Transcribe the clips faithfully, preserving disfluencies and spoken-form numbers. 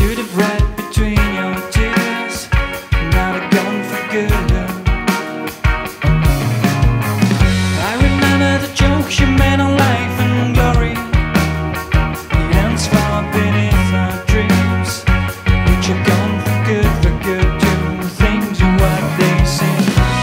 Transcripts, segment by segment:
should have read between your tears. Now they're gone for good. I remember the jokes you made on life and glory. The ends far beneath our dreams, but you're gone for good, for good. Do things are what they seem.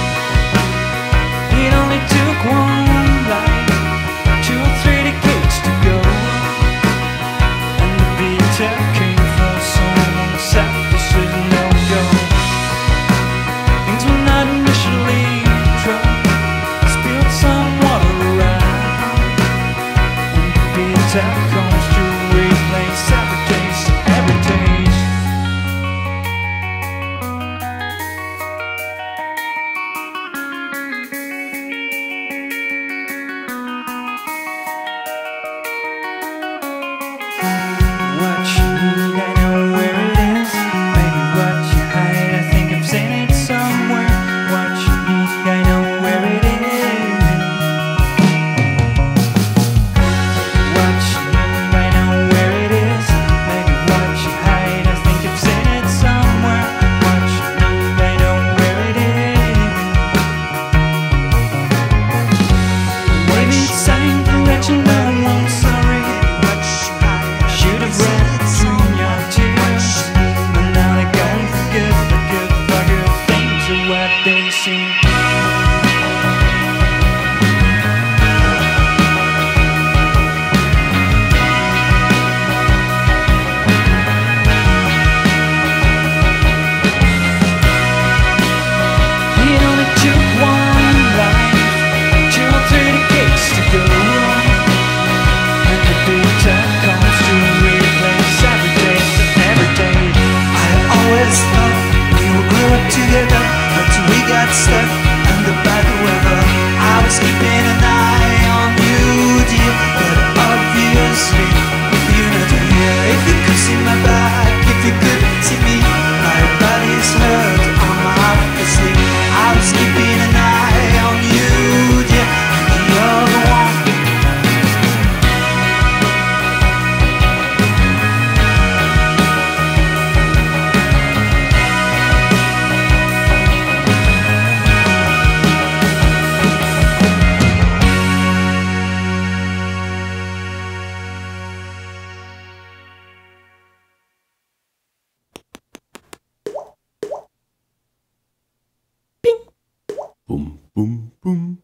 It only took one life, two or three decades to go, and the bitter came for someone sad. This is no go. Things were not initially true. Spilled some water around, and the bitter comes to replace every taste, every taste. What you need, I know where it is. Maybe what you hide, I think I've seen it somewhere. What you need, I know where it is. What you need, I know where it is. Maybe what you hide, I think I've seen it somewhere. What you need, I know where it is. Maybe it's time to let you know I'm sorry. Should have read between your tears, but now they're gone for good, for good, for good. Things are what they seem. It only took one life, two or three decades to go, and the bitter comes to replace every taste of every day. I always thought we would grow up together until we got stuck under bad weather. I was keeping an eye on you, dear, but obviously you're not here. If you could see my back, if you could see me, my body's hurt, I'm half asleep. I was keeping an eye on you, dear, and you're the one. Boom, boom, boom.